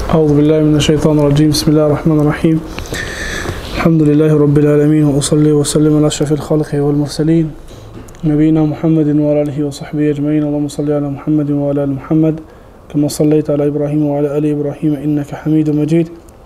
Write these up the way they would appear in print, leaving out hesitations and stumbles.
أعوذ بالله من الشيطان الرجيم. بسم الله الرحمن الرحيم. الحمد لله رب العالمين، وأصلي وسلم على أشرف الخلق والمرسلين نبينا محمد وعلى آله وصحبه أجمعين. اللهم صل على محمد وعلى آل محمد كما صليت على إبراهيم وعلى آل إبراهيم إنك حميد مجيد.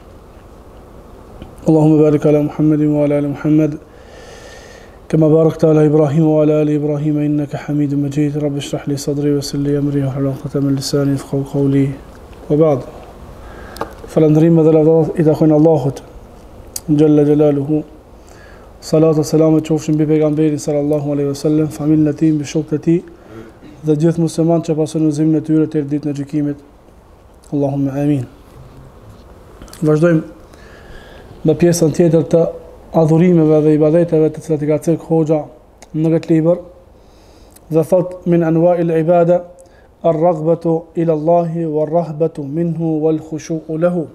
اللهم بارك على محمد وعلى آل محمد كما باركت على إبراهيم وعلى آل إبراهيم إنك حميد مجيد. رب اشرح لي صدري ويسر لي أمري واحلل عقدة من لساني يفقهوا قولي. وبعد، فالندريم dhe lavdat I takojnë Allahut Gjalla Gjalaluhu. Salat e selamet qofshin mbi pejgamberin sallallahu alaihi wasallam, familjen e tij, mbi shokët e tij dhe gjithë muslimanët që pasojnë udhëzimin e tyre deri ditën e gjykimit. Allahumma amin. Vazhdojmë me pjesën tjetër të adhurimeve dhe ibadeteve të cilat I ka thënë Hoxha në këtë libër, dhe thot min anwa'il ibada الرغبة إلى الله والرهبة منه والخشوع له.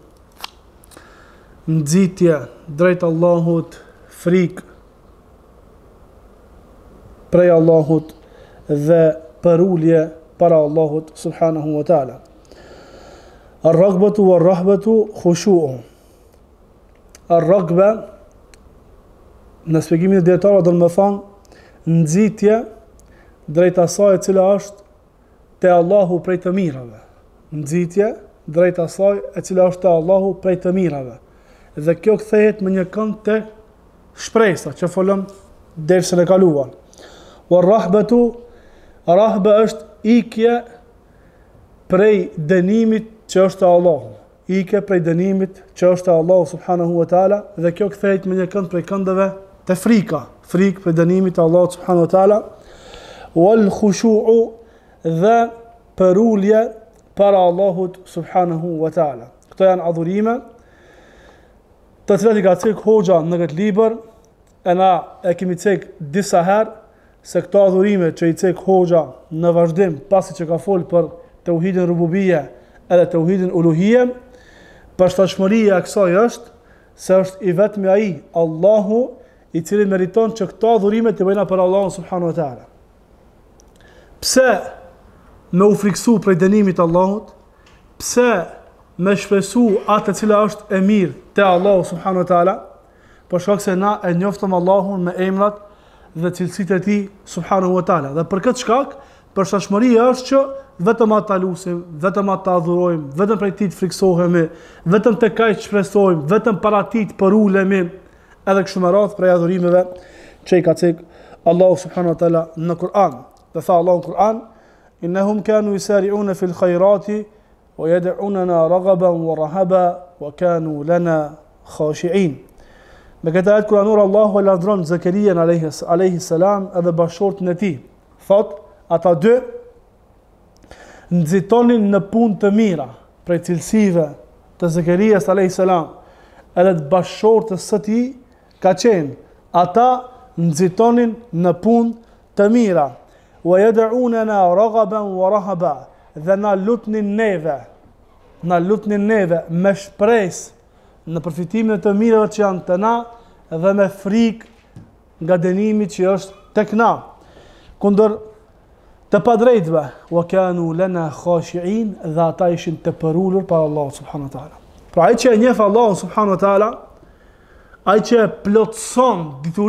Nxitje drejt Allahut, frikë prej Allahut dhe përulje para Allahut subhanahu wa ta'ala. الرغبة والرهبة خشوع. الرغبة në shpjegimin e dietarëve do të thonë nxitje drejt asaj e cila është te Allahu prej të mirave. Nxitje drejt asaj e cila është te Allahu prej të mirave. Dhe kjo kthehet me një kënd te shpresa që folëm dersën e kaluar. Wa rahbatu, rahba është ikje prej dënimit që është te Allahu. Ikje prej dënimit që është te Allahu subhanahu wa taala, dhe kjo kthehet me një kënd prej këndeve te frika. Frikë prej dënimit të Allahu subhanahu wa taala. Wal khushu'u, dhe përulje para Allahut subhanahu wa ta'ala. Këto janë adhurime të cilat I ka cek Hoxha në këtë libër, e na e kemi cek disa herë se këto adhurime që I cek Hoxha në vazhdim pasi që ka folë për tauhidin rububie edhe tauhidin uluhie, përshtatshmëria e kësaj është se është I vetmi ai, Allahu, I cili meriton që këto adhurime të bëjna për Allahun subhanahu wa ta'ala. Pse me u friksu prej dënimit Allahut, pse me shpresu atë cila është e mirë te Allahu subhanahu wa ta'ala, për shkak se na e njoftëm Allahun me emrat dhe cilësitë e tij subhanahu wa ta'ala. Dhe për këtë shkak, përshtatshmëria është që vetëm atë ta lusim, vetëm atë ta adhurojmë, vetëm prej tij të friksohemi, vetëm tek ai të shpresojmë, vetëm para tij të përulemi, edhe kështu me radhë prej adhurimeve që I ka cek Allahu subhanahu wa ta'ala në Kur'an. Dhe tha Allahu në Kur'an: Innahum kanu yusari'una fil khayrati wa yad'unana raghaban wa rahaba wa kanu lana khashi'in. Me këtë ajet kuranor Allahu e lavdron Zakarian alayhi salam edhe bashortën e tij. Thot, ata dy nxitonin në punë të mira, prej cilësive të Zakarias alayhi salam edhe të bashortës së tij ka qenë ata nxitonin në punë të mira. Wa yad'unana raghaban wa rahaba, dhe na lutnin neve me shpresë në përfitimin e të mirave që janë të na dhe me frikë nga dënimi që është tek na, kundër të padrejtëve. Wa kanu lana khashi'in, dhe ata ishin të përulur para Allahut subhanahu wa taala. Pra ai që e njeh Allahun subhanahu wa taala, ai që plotson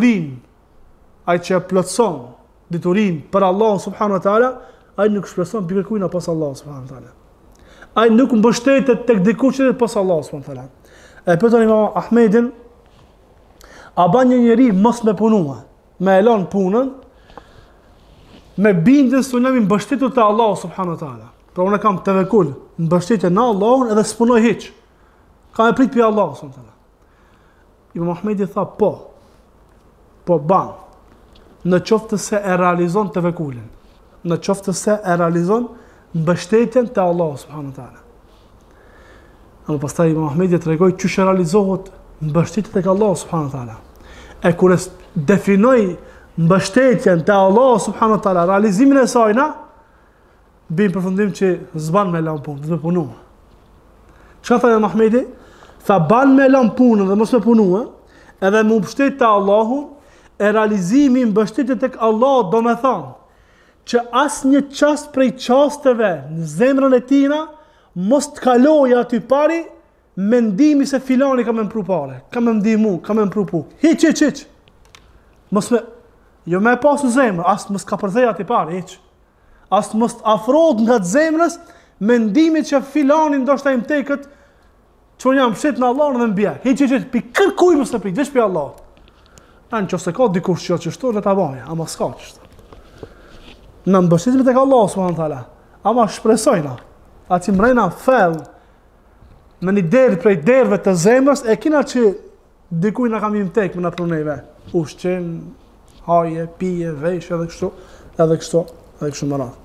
diturin për Allah subhanahu wa ta'ala, ai nuk shpreson për kërkujna pas Allah subhanahu wa ta'ala. Ai nuk mbështetet tek dikush tjetër pas Allah subhanahu wa ta'ala. E pyetën Imam Ahmedin, a ban një njeri mos me punua, me elon punën, me bindje se unë jam mbështetur te Allah subhanahu wa ta'ala. Pra unë kam tevekul, mbështetje në Allahun edhe s'punoj hiç. Kam e prit për Allah subhanahu wa ta'ala. Imam Ahmedi tha po ban. Në qoftë se e realizon të vekulin, në qoftë se e realizon mbështetjen të Allah subhanahu wa ta'ala. Ama pastaj Imam Ahmedi të regoj që shë realizohet mbështetjen të Allah subhanahu wa ta'ala. E kur e definoj mbështetjen të Allah subhanahu wa ta'ala, realizimin e sajna, bim përfundim që zban me lan punë, dhe me punu. Çka tha Imam Ahmedi? Tha ban me lan punën dhe mos me punu, edhe më mbështet të Allahun, e realizimi mbështetjet tek Allah do me thonë që asnjë çast prej çasteve në zemrën e tina mos të kaloj aty pari mendimi se filani ka më mpru pare, ka më ndihmu, ka më mpru pu. Hiq. Mos me, jo me pas në zemrë, asë mos ka përdhej aty pari, hiq. Asë mos të afrod nga të zemrës mendimit që filani ndoshta im tekët që jam pështet në Allah dhe mbje. Hiq, pi kërkuj mos në prit, veç pi Allah. Anë që se ka dikush që shtu dhe të baja, ama s'ka qështu. Në mbështetime tek Allah subhanallahu, ama shpresojna, atë që mrejna fell në një derë prej derëve të zemrës, e kina që dikuj në kam im tek më në pruneve. Ushqim, haje, pije, vesh, edhe kështu më radhë.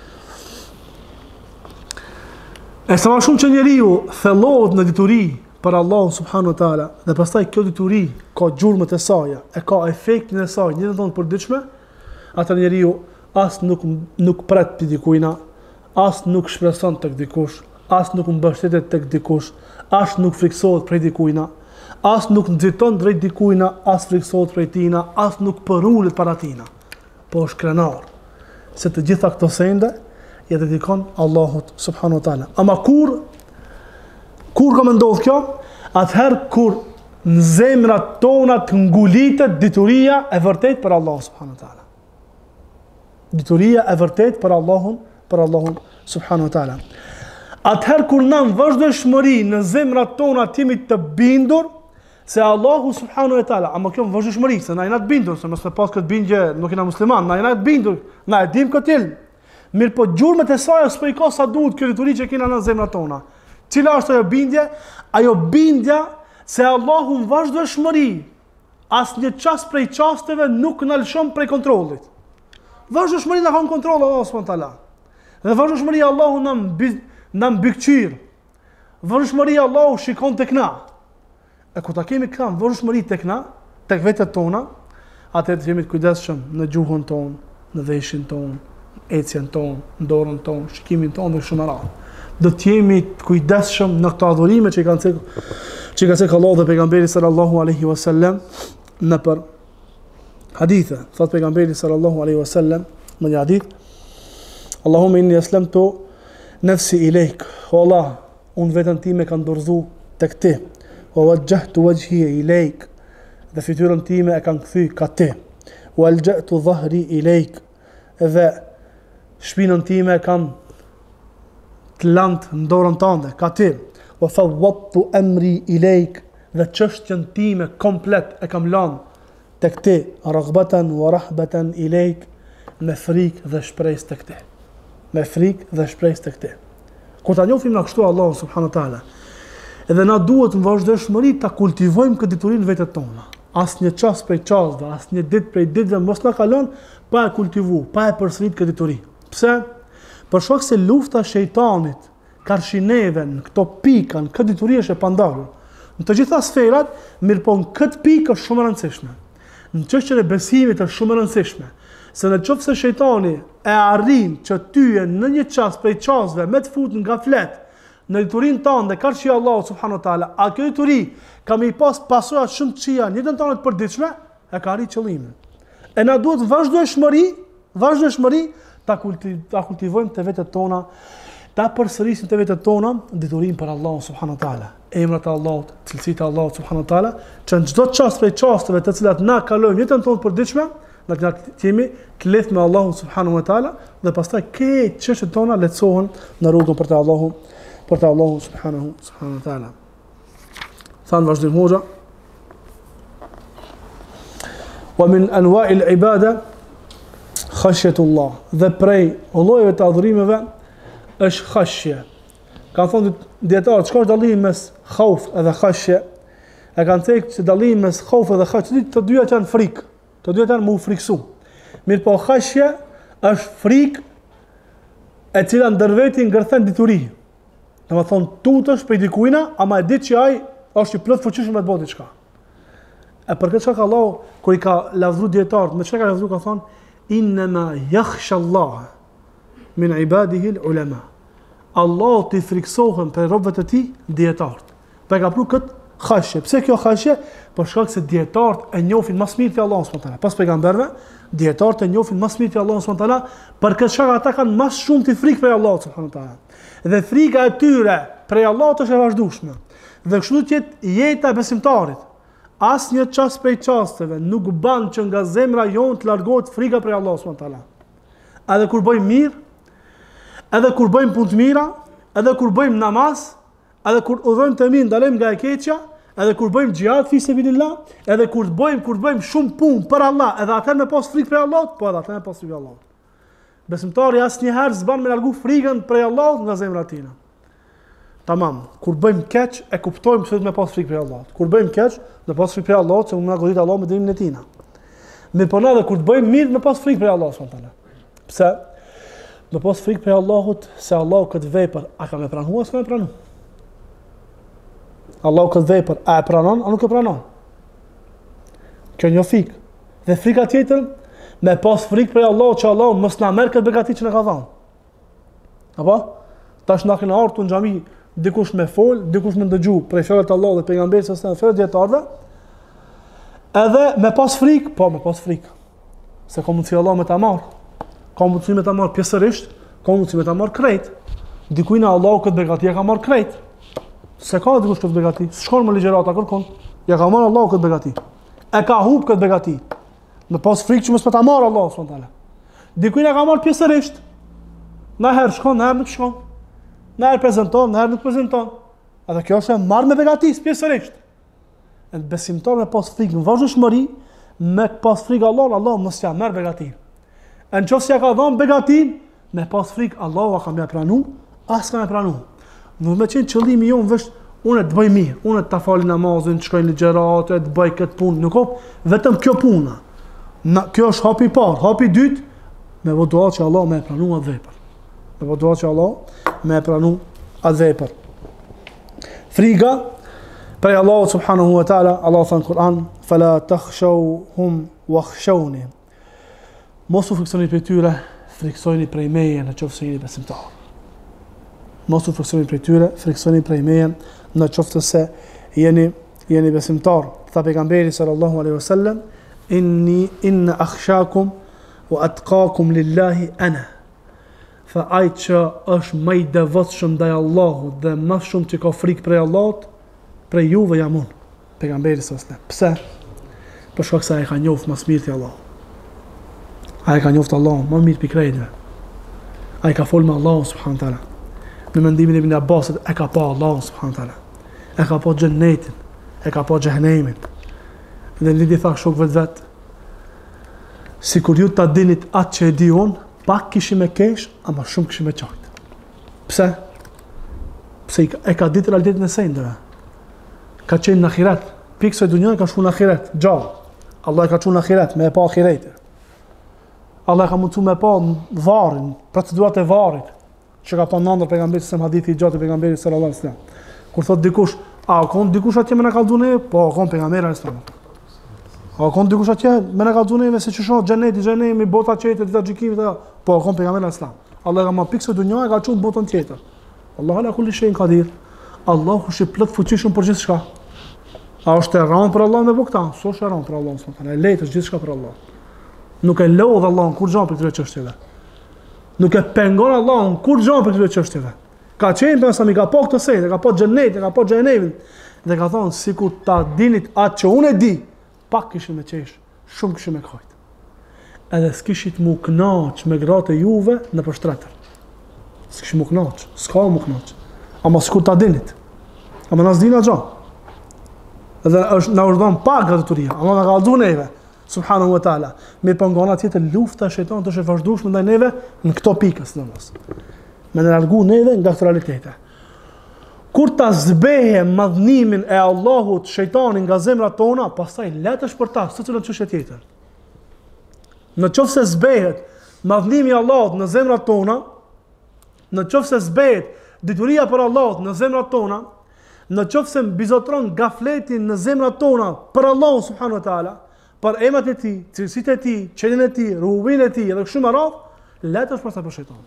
E sa ma shumë që njeriu thellohet në dituri për Allah subhanu wa ta'ala, dhe pastaj kjo dituri ka gjurmët e saja, e ka efektin e saj, një të tonë përditshme, atër njeriu as nuk pret për dikujna, as nuk shpreson të dikush, as nuk mbështetet tek dikush, as nuk friksohet prej dikujna, as nuk nxiton drejt dikujna, as friksohet prej tina, as nuk përulet para tina. Po është krenar, se të gjitha këto sende ja dedikon Allahut subhanahu wa taala. Ama kur ka më ndodhur kjo? Atëherë kur në zemrat tona të ngulitet dituria e vërtet për Allah subhanahu wa taala. Dituria e vërtet për Allahun subhanahu wa taala. Atëherë kur na vazhdojshmëri në zemrat tona të jemi të bindur se Allahu subhanahu wa taala, ama kjo vazhdojshmëri se na jena të bindur, se mos të pas këtë bindje nuk jena musliman, na jena të bindur, na e dim këtë ilm. Mirë po gjurmët e saj s'po i ka sa duhet kjo dituri që kena në zemrat tona. Cila është ajo bindje? Ajo bindja se Allahu në vazhdojshmëri asnjë çast prej çasteve nuk na lëshon prej kontrollit. Vazhdojshmëri na ka në kontroll Allahu subhanahu wa taala. Dhe vazhdojshmëri Allahu na mbikëqyr. Vazhdojshmëri Allahu shikon tek na. E kur ta kemi këtë vazhdojshmëri tek na, tek vetët tona, atëherë jemi të kujdesshëm në gjuhën tonë, në veshin tonë, ecjen tonë, në dorën tonë, shikimin tonë dhe shumë radhë. Do të jemi të kujdesshëm në këto adhurime që ka cekë Allah dhe pejgamberi sallallahu alaihi wasallam në për hadithe. Thot pejgamberi sallallahu alaihi wasallam në një hadith: Allahumma inni aslamtu nafsi ilejk. O Allah, unë vetën time kam dorëzu tek ti. Wa wajjahtu wajhi ilejk. Dhe fytyrën time e kam kthy ka ti. Wa alja'tu dhahri ilejk. Dhe shpinën time e kam të lantë në dorën tënde, ka ti. Wa fawwadtu amri ilejk. Dhe çështjen time komplet e kam lënë tek ti, raghbatan wa rahbatan ilejk, me frikë dhe shpresë tek ti. Me frikë dhe shpresë tek ti. Kur ta njohim na kështu Allahu subhanahu wa taala, edhe na duhet në vazhdimëri ta kultivojmë këtë dituri në vetët tona. Asnjë çast prej çastëve, asnjë ditë prej ditëve mos na kalon pa e kultivuar, pa e përsërit këtë dituri. Pse? Për shkak se lufta e shejtanit karshineve në këto pika, në këtë dituri është e pandahur. Në të gjitha sferat, mirë po në këtë pikë është shumë e rëndësishme. Në çështjen e besimit është shumë e rëndësishme, se nëse shejtani e arrin që ty në një çast prej çastëve me të fut nga flet në diturinë tënde karshi Allahu subhanahu wa taala, a kjo dituri ka më pas pasojë shumë të këqija në jetën tonë të përditshme, e ka arrit qëllimin. E na duhet vazhdojshmëri ta kultivojmë të vetët tona, ta përsërisim të vetët tona diturinë për Allahu subhanahu wa taala. Emrat e Allahut, cilësitë e Allahut subhanahu wa taala, që në çdo çast prej çasteve të cilat na kalojmë jetën tonë të përditshme, na jemi të lidhur me Allahun subhanahu wa taala dhe pastaj këtë çështjet tona lehtësohen në rrugën për të Allahu subhanahu wa taala. Than vazhdim hoxha. Wa min anwa'i al-ibada khashyatullah. Dhe prej llojeve të adhurimeve është khashje. Kanë thonë dietarët, çka është dallimi mes khauf dhe khashje? E kanë thënë se dallimi mes khauf dhe khashje, të dyja janë frikë. Të dyja janë më u friksu. Mirë po khashje është frikë e cila ndërveti ngërthen dituri. Domethënë tutesh për dikujna, ama e di që ai është i plot fuqishëm me të bëjë diçka. E për këtë çka Allahu kur i ka lavdëruar dietarët, me çka ka lavdëruar ka thonë inma yakhsha Allah min ibadihi al-ulama. Allah t'i friksohen për robët e tij dietarët. Pa ka pru këtë Khashje. Pse kjo khashje? Për shkak se dietarët e njohin më së miri te Allahu subhanahu wa taala. Pas pejgamberëve, dietarët e njohin më së miri te Allahu subhanahu wa taala, për këtë shkak ata kanë më shumë të frikë për Allahu subhanahu wa taala. Dhe frika e tyre për Allahut është e vazhdueshme. Dhe kështu që jeta e besimtarit, asnjë çast prej çasteve nuk ban që nga zemra jonë të largohet frika për Allahu subhanahu wa taala. Edhe kur bëjmë mirë, edhe kur bëjmë punë të mira, edhe kur bëjmë namaz, edhe kur udhëzojmë të mirë, ndalojmë nga e keqja, edhe kur bëjmë xhihad fi sabilillah, edhe kur bëjmë shumë punë për Allah, edhe atëherë me pas frikë për Allahut, po edhe atëherë me pas frikë për Allahut. Besimtari asnjëherë s'ban me largu frikën për Allahut nga zemra e tij. Tamam, kur bëjmë keq e kuptojmë pse me pas frikë për Allahut. Kur bëjmë keq, me pas frikë për Allahut, se më na godit Allahu me dënimin e tij. Me puna edhe kur të bëjmë mirë me pas frikë për Allahut subhanahu wa taala. Pse? Me pas frikë për Allahut, se Allahu këtë vepër a ka me pranuar, s'ka me pranuar. Allahu këtë vepër a e pranon, a nuk e pranon. Kjo një frikë. Dhe frika tjetër, me pas frikë për Allahut që Allahu mos na merr këtë begati që na ka dhënë. Apo? Tash na kanë ardhur në xhami dikush me fol, dikush me ndëgju prej fjalëve të Allahut dhe pejgamberit sa fjalë dietarëve. Edhe me pas frikë, po me pas frikë. Se ka mundsi Allahu me ta marr. Ka mundsi me ta marr pjesërisht, ka mundsi me ta marr krejt. Dikujt na Allahu këtë begati ja ka marr krejt. Se ka dikush këtë begati, s'shkon më ligjërata kërkon. Ja ka marr Allahu këtë begati. E ka humb këtë begati. Me pas frikë që mos me ta marr Allahu subhanahu wa taala. Dikujt na ka marr pjesërisht. Na herë shkon, na herë nuk shkon. Na herë prezanton, na herë nuk prezanton. Edhe kjo është marr me begati pjesërisht. Në besimtar me pas frikë në vazhdueshmëri, me pas frikë Allahu mos ja merr begatin. Në qoftë se ja ka dhënë begatin, me pas frikë Allahu ka më pranu, as ka më pranu. Nuk më qenë qëllimi jon vesh unë të bëj mirë, unë të fal namazin, të shkoj në xherate, të bëj këtë punë, nuk ka vetëm kjo puna. Kjo është hapi i parë, hapi i dytë, me dua që Allah më pranu atë vepër. Me dua që Allah më pranu atë vepër. Frika prej Allahut subhanahu wa taala, Allah thënë në Kur'an, fala takhshawhum wakhshawni. Mos u friksoni prej tyre, friksoni prej meje në qoftë se jeni besimtar. Mos u friksoni prej tyre, friksoni prej meje në qoftë se jeni besimtar. Tha pejgamberi sallallahu alaihi wasallam, inna akhshakum wa atqakum lillahi ana. Fa ai që është më i devotshëm ndaj Allahut dhe më shumë që ka frikë prej Allahut, prej juve jam unë, pejgamberi sallallahu alaihi wasallam. Pse? Për shkak se ai ka njoft më së miri Allahu. Ai ka njoft Allahun më mirë pikë krejtëve. Ai ka folë me Allahun subhanahu wa taala. Në mendimin e Ibn Abbasit e ka pa Allahun subhanahu wa taala. E ka pa xhennetin, e ka pa xhehenemin. Dhe lidi tha shok vet. Sikur ju ta dinit atë që e di unë, pak kishim e kesh, ama shumë kishim e qartë. Pse? Pse e ka ditë realitetin e sendeve. Ka qenë në ahiret. Pikë se dunja ka shku në ahiret, gjallë. Allah e ka qenë në ahiret, me e pa ahiretin. Allah ka mundsu me pa varrin, procedurat e varrit, që ka pa nëndër pejgamberit se hadithi i gjatë i pejgamberit sallallahu alaihi wasallam. Kur thot dikush, a ka dikush atje me na kallxon ne? Po, ka pejgamberi sallallahu alaihi wasallam. A ka dikush atje me na kallxon ne se çëshon xhenemi, bota tjetër të xhikimit, po ka pejgamberi sallallahu alaihi wasallam. Allah ka marrë pikë dunjë e ka çuar botën tjetër. Allahu ala kulli shay'in qadir. Allahu është i plot fuqishëm për gjithçka. A është e rëndë për Allah me bukta? S'është e rëndë për Allah subhanahu wa taala. Lejtë është gjithçka për Allah. Nuk e lodh Allahun kur gjon për këtyre çështjeve. Nuk e pengon Allahun kur gjon për këtyre çështjeve. Ka qenë për sa mi ka pa këtë sejtë, ka pa xhenetin, ka pa xhenemin. Dhe ka thonë sikur ta dinit atë që unë e di, pak kishim me qesh, shumë kishim me kajt. Edhe s'kishit mu knaq me gratë e juve në përshtretër. S'kishim mu knaq, s'ka mu knaq. Ama sikur ta dinit. Ama nas dina gjo. Edhe na urdhon pak nga detyria, ama na kallzu neve. Subhanahu wa taala. Me pangona tjetër lufta e shejtanit është e vazhdueshme ndaj neve në këto pikë sidomos. Me në largu neve nga këto realitete. Kur ta zbehe madhnimin e Allahut shejtanin nga zemrat tona, pastaj letësh për ta secilën çështje tjetër. Në qoftë se zbehet madhnimi i Allahut në zemrat tona, në qoftë se zbehet detyria për Allahut në zemrat tona, në qoftë se mbizotron gafletin në zemrat tona për Allahun subhanahu wa taala, për emrat e tij, cilësitë e tij, çelën e tij, rubin e tij dhe kështu me radhë, letësh pastaj për shejtanin.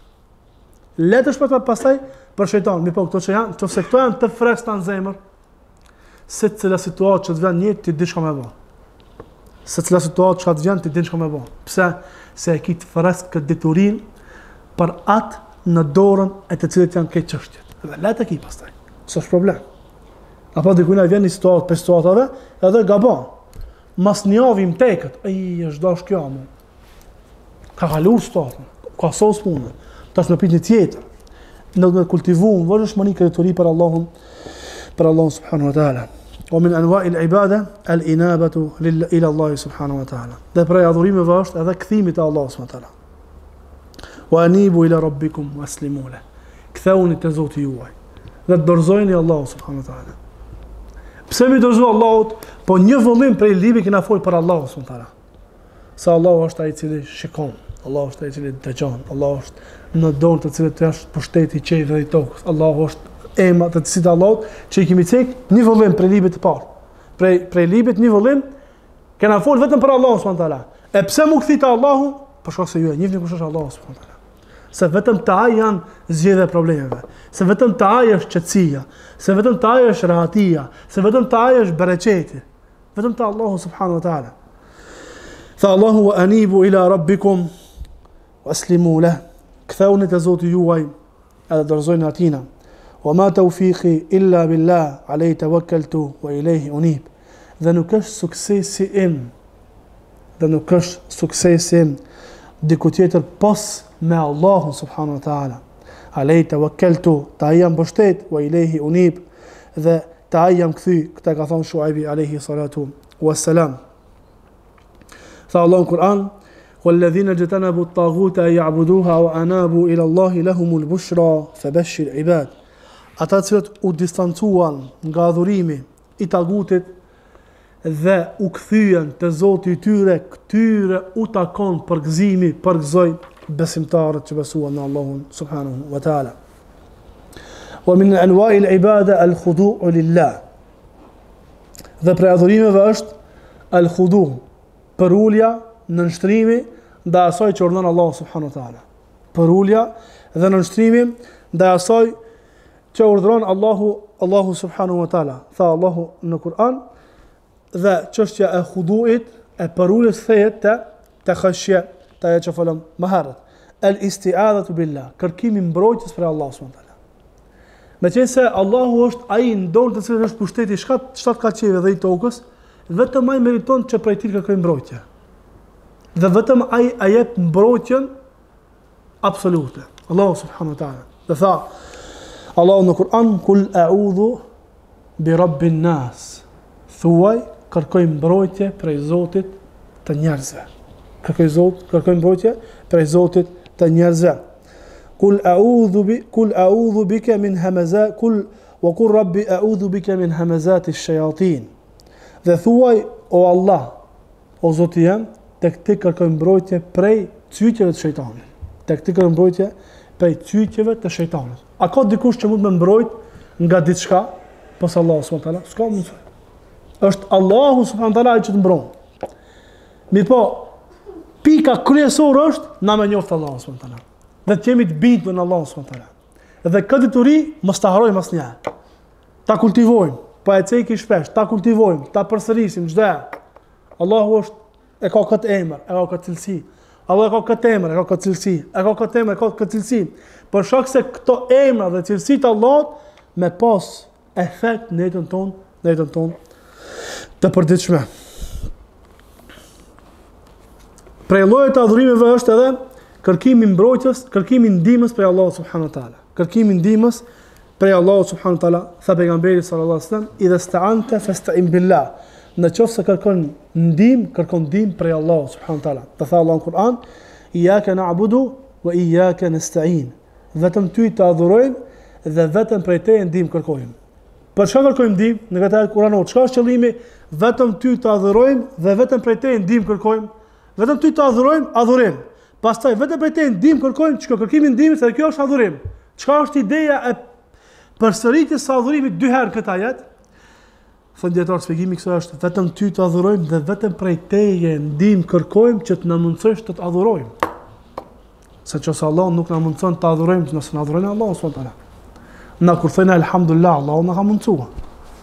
Letësh pastaj për shejtanin, mi po këto që janë, nëse këto janë të freskëta në zemër, se cila situatë që të vjen një ti di çka më bë. Se cila situatë që të vjen ti di çka më bë. Pse? Se e ki të fresk këtë diturin për atë në dorën e të cilët janë këtë çështjet. Dhe le të ki pastaj. S'është problem. Apo dikujt vjen një situatë për situatave edhe gabon. Mas një javë im tekët, është dash kjo më. Ka kaluar situatën, ka sos punë. Tash më prit një tjetër. Ne do të kultivojmë vazhdimëri kredituri për Allahun subhanahu wa taala. Wa min anwa'i al-ibada al-inabatu ila Allah subhanahu wa taala. Dhe prej adhurimeve është edhe kthimi te Allahu subhanahu wa taala. Wa anibu ila rabbikum waslimu lahu. Ktheuni te Zoti juaj. Dhe dorëzojeni Allahu subhanahu wa taala. Pse mi dorëzoj Allahut? Po një vëllim prej librit që na fol për Allahu subhanahu wa taala. Sa Allahu është ai i cili shikon, Allahu është ai i cili dëgjon, Allahu është në dorë të cilët është pushteti i qiellit dhe i tokës. Allahu është emra të cilit Allahut që i kemi cek një vëllim prej librit të parë. Prej librit një vëllim që na fol vetëm për Allahun subhanahu wa taala. E pse mu kthit Allahu? Për shkak se ju e njihni kush është Allahu subhanahu wa taala. Se vetëm te ai janë zgjedhja e problemeve. Se vetëm te ai është qetësia, se vetëm te ai është rahatia, se vetëm te ai është bereqeti. Vetëm te Allahu subhanahu wa taala. Tha Allahu wa anibu ila rabbikum waslimu lahu. Ktheuni te Zoti juaj edhe dorëzojeni atina. Wa ma tawfiqi illa billah, alayhi tawakkaltu wa ilayhi unib. Dhe nuk është suksesi im diku tjetër pos me Allahun subhanahu wa taala. Alayhi tawakkaltu, ta jam mbështet, wa ilayhi unib, dhe ta jam kthy. Këtë ka thënë Shuaibi alayhi salatu wassalam. Tha Allahu në Kur'an: "Walladhina jatanabu at-taghuta ya'buduha wa anabu ila Allahi lahumul bushra fabashshir ibad." Ata që u distancuan nga adhurimi i tagutit dhe u kthyen te Zoti i tyre, këtyre u takon përgëzimi, përgëzoj besimtarët që besuan në Allahun subhanahu wa taala. Wa min anwa'i al-ibada al-khudu'u lillah. Dhe prej adhurimeve është al-khudu', përulja në nështrimi ndaj asaj që urdhon Allahu subhanahu wa taala. Përulja dhe në nështrimi ndaj asaj që urdhron Allahu subhanahu wa taala. Tha Allahu në Kur'an, dhe çështja e khudu'it, e përuljes thehet te khashya, te ajo që folëm më herët. El-isti'adhatu billah, kërkimi mbrojtjes për Allahu subhanahu wa taala. Meqense Allahu është ai në dorë të cilës është pushteti shtat kaqeve dhe i tokës, vetëm ai meriton që prej tij kërkojmë mbrojtje. Dhe vetëm ai jep mbrojtjen absolute. Allahu subhanahu wa taala. Dhe tha Allahu në Kur'an: "Kul a'udhu bi rabbin nas." Thuaj, kërkoj mbrojtje prej Zotit të njerëzve. Kërkoj mbrojtje prej Zotit të njerëzve. Kul a'udhu bika min hamazat wa qul rabbi a'udhu bika min hamazati ash-shayatin. Dhe thuaj, o Allah, o Zoti jam, tek ti kërkoj mbrojtje prej cytjeve të shejtanit. Tek ti kërkoj mbrojtje prej cytjeve të shejtanit. A ka dikush që mund me mbrojt nga diçka pas Allahu subhanahu wa taala? S'ka mundësi. Është Allahu subhanahu wa taala ai që të mbron. Mirë po, pika kryesore është na me njoft Allahu subhanahu wa taala. Dhe të jemi të bindur në Allahu subhanahu wa taala. Dhe këtë dituri mos ta harrojmë asnjëherë. Ta kultivojmë, pa e ceki shpesh, ta kultivojmë, ta përsërisim çdo herë. Allahu është e ka këtë emër, e ka këtë cilësi. Allah e ka këtë emër, e ka këtë cilësi. E ka këtë emër, e ka këtë cilësi. Për shkak se këto emra dhe cilësitë të Allahut me pas efekt në jetën tonë të përditshme. Prej llojeve të adhurimeve është edhe kërkimi mbrojtjes, kërkimi ndihmës prej Allahut subhanahu wa taala. Kërkimi ndihmës prej Allahut subhanahu wa taala, tha pejgamberi sallallahu alaihi wasallam: "Idha sta'anta fasta'in billah." Në qoftë se kërkon ndihmë prej Allahut subhanahu wa taala. Tha Allahu në Kur'an: "Iyyaka na'budu wa iyyaka nasta'in." Vetëm ty të adhurojmë dhe vetëm prej teje ndihmë kërkojmë. Për çfarë kërkojmë ndihmë? Në këtë ajet kuranor, çka është qëllimi? Vetëm ty të adhurojmë dhe vetëm prej teje ndihmë kërkojmë. Vetëm ty të adhurojmë, adhurim. Pastaj vetëm prej teje ndihmë kërkojmë, çka kërkimi ndihmës, edhe kjo është adhurim. Çka është ideja e përsëritjes së adhurimit dy herë këtë ajet? Thënë dietar shpjegimi kësaj është vetëm ty të adhurojmë dhe vetëm prej teje ndihmë kërkojmë që të na mundësosh të adhurojmë. Se që Allah nuk na mundson të adhurojmë nëse na adhurojnë Allahu subhanahu wa taala. Na kur thënë alhamdulillah, Allahu na ka mundsuar.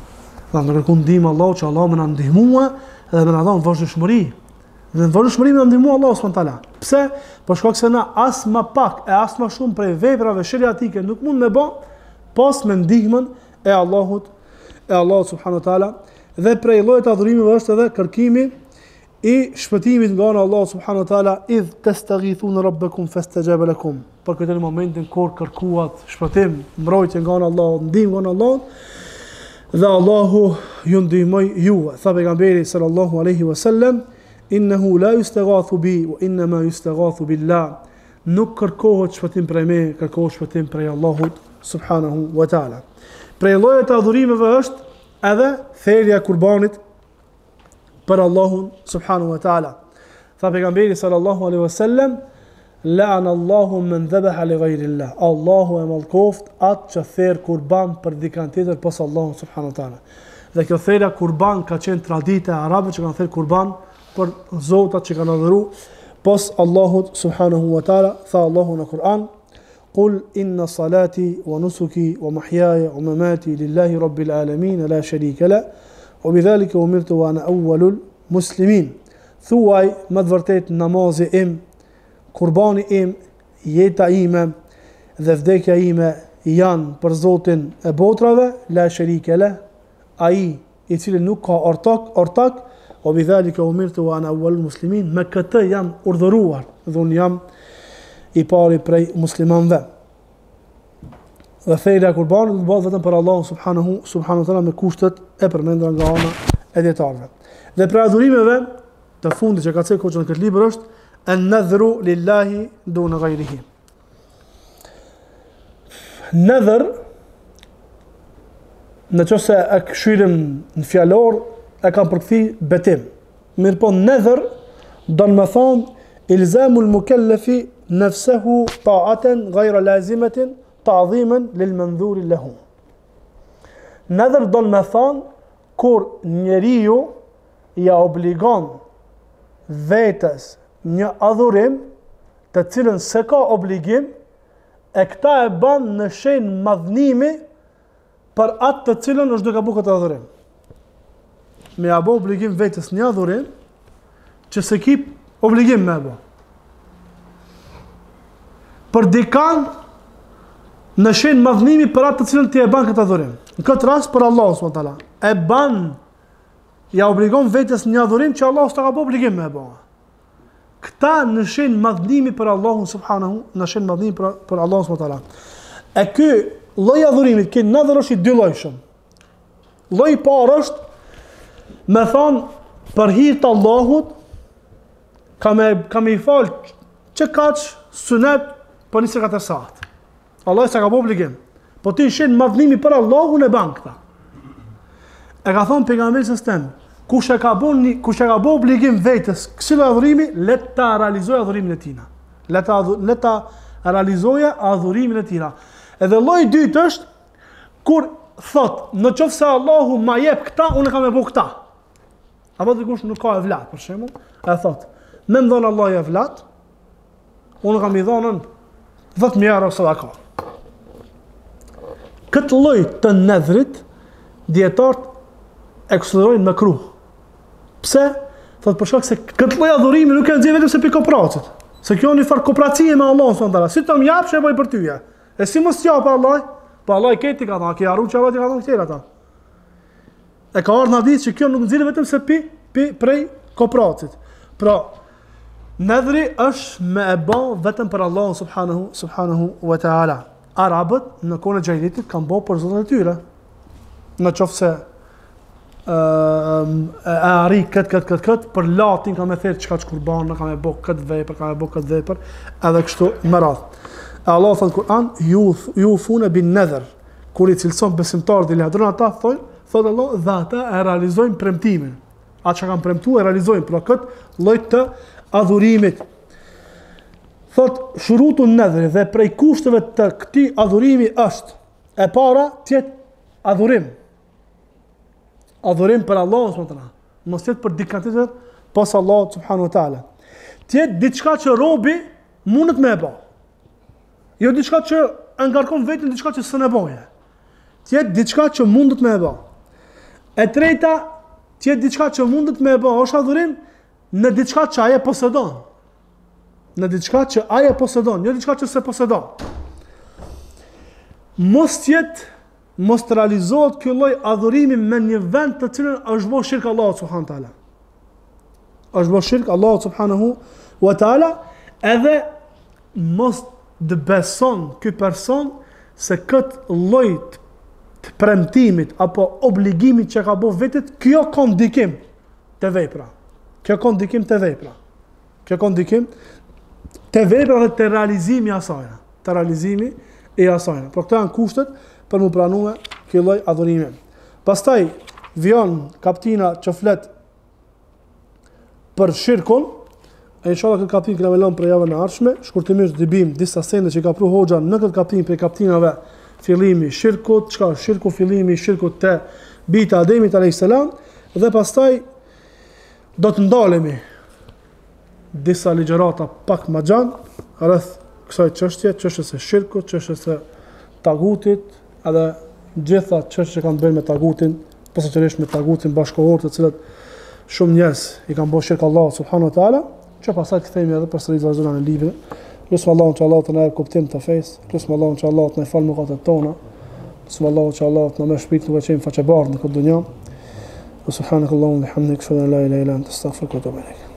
Dhe në kërku ndihmë Allah që Allah më na ndihmua dhe më na dhon vazhdimshmëri. Dhe në vazhdimshmëri më na ndihmua Allah subhanahu wa taala. Pse? Për shkak se na as më pak e as më shumë prej veprave shariatike nuk mund me bë pas me ndihmën e Allahut subhanahu wa taala. Dhe prej llojit të adhurimeve është edhe kërkimi i shpëtimit nga ana Allah subhanahu wa taala, idh tastaghithuna rabbakum fastajaba lakum. Për këtë momentin kur kërkuat shpëtim, mbrojtje nga ana Allah, ndihmë nga ana Allah, dhe Allahu ju ndihmoj juve. Tha pejgamberi sallallahu alaihi wasallam, innahu la yustaghathu bi wa inma yustaghathu billah. Nuk kërkohet shpëtim prej me, kërkohet shpëtim prej Allahut subhanahu wa taala. Prej llojet të adhurimeve është edhe therrja e kurbanit për Allahun subhanahu wa taala. Tha pejgamberi sallallahu alaihi wasallam, la'ana Allahu man dhabaha li ghayri Allah. Allahu e mallkoft atë që therr kurban për dikant tjetër pas Allahut subhanahu wa taala. Dhe kjo therrja kurban ka qenë traditë e arabëve që kanë therr kurban për zotat që kanë adhuruar pas Allahut subhanahu wa taala. Tha Allahu në Kur'an, qul inna salati wa nusuki wa mahyaya wa mamati lillahi rabbil alamin la sharika la wa bidhalika umirtu wa ana awwalul muslimin. Thuaj më të vërtet namazi im, kurbani im, jeta ime dhe vdekja ime janë për Zotin e botrave, la sharika la, ai i cili nuk ka ortak, o bidhalika umirtu wa ana awwalul muslimin, me këtë jam urdhëruar dhe unë jam i pari prej muslimanëve. Dhe therrja e kurbanit do të bëhet vetëm për Allahun subhanahu wa taala me kushtet e përmendura nga ana e dietarëve. Dhe për adhurimeve të fundit që ka thënë koçën këtë libër është an-nadhru lillahi duna ghayrihi. Nadhr, në qoftë se e këshirim në fjalor, e kam përkthi betim. Mirë po nadhr do të thonë ilzamul mukallafi nafsuhu ta'atan ghayra lazimatin ta'dhiman lil mandhur lahu. Nadhr do të thonë kur njeriu ja obligon vetes një adhurim të cilën se ka obligim, e këta e ban në shenjë madhnimi për atë të cilën është duke bërë këtë adhurim. Me ja bë obligim vetes një adhurim që se ki obligim me bë. Për dikan në shenjë madhnimi për atë të cilën ti e ban këtë adhurim. Në këtë rast për Allah s.w.t. E ban, ja obligon vetes një adhurim që Allah s'ta ka bë obligim me bë. Këta në shenjë madhnimi për Allahun subhanahu, në shenjë madhnimi për Allahun subhanahu wa taala. E ky lloj adhurimit, që nadhër është i dy llojshëm. Lloji i parë është me thonë për hir të Allahut, kam i fal që kaç sunet për 24 saat. Allah s'ka ka bë obligim. Po ti shenjë madhnimi për Allahun e ban këta. E ka thonë pejgamberi s.a.s. Kush e ka bë obligim vetes kësaj adhurimi, le ta realizojë adhurimin e tij. Le ta realizojë adhurimin e tij. Edhe lloji i dytë është kur thot, në qoftë se Allahu ma jep këta, unë kam e bë këta. Apo dikush nuk ka evlat, për shembull, e thot, më dhon Allahu evlat, unë kam i dhënën 10.000 euro sadaka. Këtë lloj të nedhrit dietarët e konsiderojnë makruh. Pse? Thot për shkak se këtë lloj adhurimi nuk e nxjerr vetëm se pikë kopracit. Se kjo është një farë kooperacie me Allahun subhanallahu. Si të më japsh e bëj për tyje. E si mos jap Allah? Po Allah i ketë ka thënë, ki harru që Allah i ka thënë këtij ata. E ka ardhur në hadith që kjo nuk nxjerr vetëm se prej kopracit. Pra, nadhri është me e bë vetëm për Allahun subhanahu wa taala. Arabët në kohën e xhahilitit kanë bërë për zotat e tyre. Në qoftë se ari këtë për latin ka me thirë qka që kurban, ka me bo këtë vepër, edhe kështu më radhë. Allah thënë Kur'an, ju fune bin nedher, kur i cilëson besimtar dhe lehadrën ata, thotë Allah, dhe ata e realizojnë premtimin. Atë që kanë premtu e realizojnë, pra këtë lloj të adhurimit. Thotë, shurutu nedhri dhe prej kushtëve të këtij adhurimi është, e para, tjetë adhurim. Adhurim për Allahun subhanahu wa taala, mos jetë për dikant tjetër pas Allahut subhanahu wa taala. Tjetë diçka që robi mundet me e bë. Jo diçka që e ngarkon vetën diçka që s'e bëje. Tjetë diçka që mundet me e bë. E treta, tjetë diçka që mundet me e bë, është adhurim në diçka që aje posedon. Në diçka që aje posedon, jo diçka që se posedon. Mos të realizohet kjo lloj adhurimi me një vend të cilën është bërë shirk Allahu subhanahu wa taala. Është bërë shirk Allahu subhanahu wa taala, edhe mos të beson ky person se këtë lloj të premtimit apo obligimit që ka bërë vetit, kjo ka ndikim te vepra. Kjo ka ndikim te vepra. Kjo ka ndikim te vepra dhe te realizimi i asaj. Te realizimi i asaj. Por këto janë kushtet për mu pranuar kjo lloj adhurimi. Pastaj vjen kaptina që flet për shirkun. Inshallah këtë kaptin kena me lënë për javën e ardhshme. Shkurtimisht do bim disa sende që ka pru hoxha në këtë kaptin për kaptinave fillimi shirkut, çka është shirku, fillimi shirkut te bita Ademit alayhis salam, dhe pastaj do të ndalemi disa ligjërata pak më gjatë rreth kësaj çështje, çështjes së shirkut, çështjes së tagutit, edhe gjitha çështjet që kanë bërë me tagutin, posaçërisht me tagutin bashkëkohor, të cilët shumë njerëz i kanë bërë shirk Allahu subhanahu wa taala, që pastaj kthehemi edhe përsëri vazhdojmë në librin. Lutem Allahun që Allah të na jap kuptim të fesë, lutem Allahun që Allah të na fal mëkatet tona, lutem Allahun që Allah të na më shpirtin e qenë faqe bardh në këtë dunjë. Subhanakallahumma wa bihamdika, ashhadu an la ilaha illa anta, astaghfiruka wa atubu ilaik.